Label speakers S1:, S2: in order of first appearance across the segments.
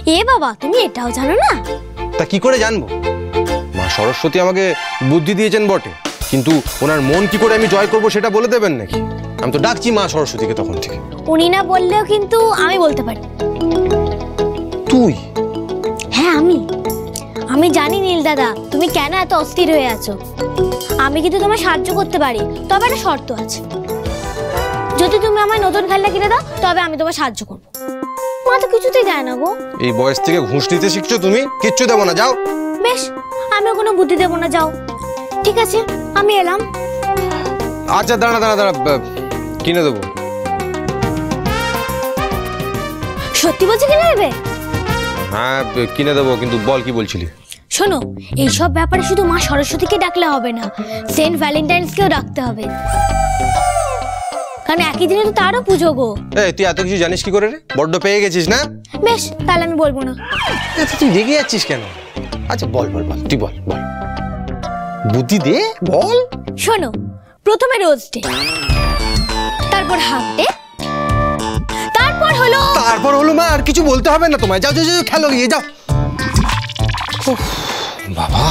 S1: এ বাবা, তুমি এটাও জানো না?
S2: তা কি করে জানবো? মা সরস্বতী আমাকে বুদ্ধি দিয়েছেন বটে, কিন্তু ওনার মন কি করে আমি জয় করব সেটা বলে দেবেন নাকি? আমি তো ডাকছি মা সরস্বতীকে তখন থেকে।
S1: উনি না বললেও কিন্তু আমি বলতে পারি।
S2: তুই?
S1: হ্যাঁ আমি জানি নীল দাদা তুমি কেন এত অস্থির হয়ে আছো। আমি কিন্তু তোমায় সাহায্য করতে পারি, তবে একটা শর্ত আছে। যদি তুমি আমায় নতুন খেলনা কিনে দাও তবে আমি তোমায় সাহায্য করবো। মা তো কিছুতেই দেয় না গো।
S2: এই বয়স থেকে ঘুষ নিতে শিখছো তুমি? কিচ্ছু দেবো না, যাও।
S1: বেশ, আমিও কোনো বুদ্ধি দেবো না, যাও। ঠিক আছে, আমি এলাম।
S2: আচ্ছা দাঁড়া, কিনে দেবো।
S1: সত্যি বলছি কিনে দেবে?
S2: হ্যাঁ কিনে দেবো, কিন্তু বল কি বলছিলি?
S1: শোনো, এইসব ব্যাপারে শুধু মা সরস্বতীকে ডাকলে হবে না, সেন্ট ভ্যালেন্টাইন্সকেও ডাকতে হবে, কারণ একই দিনে তো তারও পুজো গো।
S2: তুই এত কিছু জানিস কি করে রে? বড্ড পেয়ে গেছিস না?
S1: বেশ, তাহলে আমি বলবো না।
S2: তুই রেগে যাচ্ছিস কেন? আচ্ছা বল তুই বল বুদ্ধি দে, বল।
S1: শোনো, প্রথমে রোজ ডে, তারপর হাফ ডে, তারপর হলো
S2: মা। আর কিছু বলতে হবে না তোমায়, যাও খেলো গিয়ে, যাও। বাবা,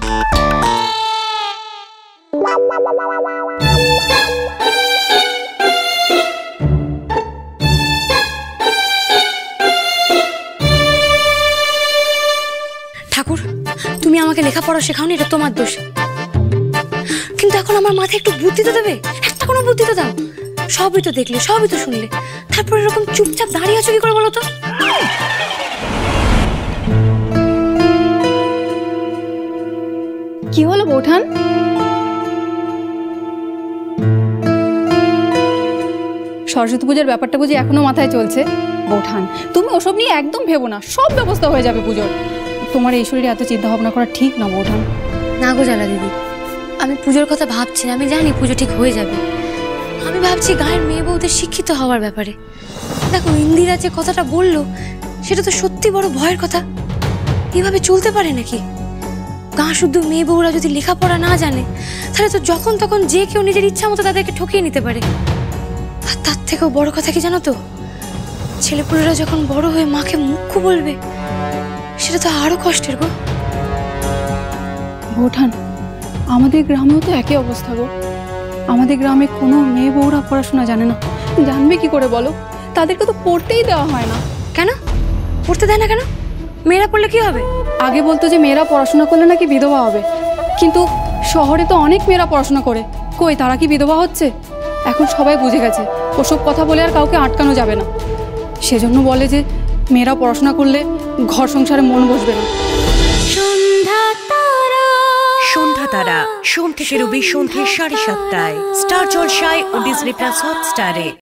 S3: ঠাকুর, তুমি আমাকে লেখাপড়া শেখাওনি, এটা তোমার দোষ। কিন্তু এখন আমার মাথায় একটু বুদ্ধি তো দেবে, একটা কোনো বুদ্ধি তো দাও। সবই তো দেখলে, সবই তো শুনলে, তারপর এরকম চুপচাপ দাঁড়িয়ে আছো কি করে বলো তো?
S4: কি হলো বৌঠান? সরস্বতী পূজার ব্যাপারটা বুঝি এখনো মাথায় চলছে? বৌঠান, তুমি ওসব নিয়ে একদম ভেবো না, সব ব্যবস্থা হয়ে যাবে পুজোর। তোমার এই শরীরে এত চিন্তা ভাবনা করা ঠিক না বৌঠান।
S3: না গো জালা দিদি, আমি পুজোর কথা ভাবছি না। আমি জানি পুজো ঠিক হয়ে যাবে। আমি ভাবছি গায়ের মেয়ে বউদের শিক্ষিত হওয়ার ব্যাপারে। দেখো, ইন্দিরা যে কথাটা বললো সেটা তো সত্যি বড় ভয়ের কথা। এভাবে চলতে পারে নাকি? গাঁ শুদ্ধ মেয়ে বউরা যদি লেখাপড়া না জানে, তাহলে তো যখন তখন যে কেউ নিজের ইচ্ছা মতো তাদেরকে ঠকিয়ে নিতে পারে। আর তার থেকেও বড় কথা কি জানো তো? ছেলেপুলেরা যখন বড় হয়ে মাকে মুখ্য বলবে, সেটা তো আরো কষ্টের গো।
S4: বৌঠান, আমাদের গ্রামেও তো একই অবস্থা গো। আমাদের গ্রামে কোনো মেয়ে বউরা পড়াশোনা জানে না। জানবে কি করে বলো? তাদেরকে তো পড়তেই দেওয়া হয় না।
S3: কেন পড়তে দেয় না কেন? মেয়েরা পড়লে কি হবে?
S4: আগে বলতো যে মেয়েরা পড়াশোনা করলে নাকি বিধবা হবে, কিন্তু শহরে তো অনেক মেয়েরা পড়াশোনা করে, কই তারা কি বিধবা হচ্ছে? এখন সবাই বুঝে গেছে ওসব কথা বলে আর কাউকে আটকানো যাবে না। সেজন্য বলে যে মেয়েরা পড়াশোনা করলে ঘর সংসারে মন বসবে না।
S5: সন্ধ্যা তারা, সোম থেকে রবি সন্ধ্যে 7:30টায় স্টার জলসায় ও ডিজনি প্লাস হটস্টারে।